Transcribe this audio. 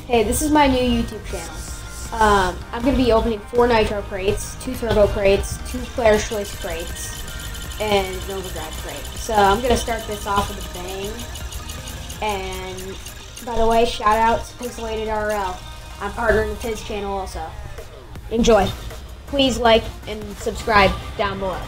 Hey, this is my new YouTube channel. I'm going to be opening 4 Nitro crates, 2 Turbo crates, 2 Player's Choice crates, and an Overdrive crate. So I'm going to start this off with a bang. And by the way, shout out to Pixelated RL. I'm partnering with his channel also. Enjoy. Please like and subscribe down below.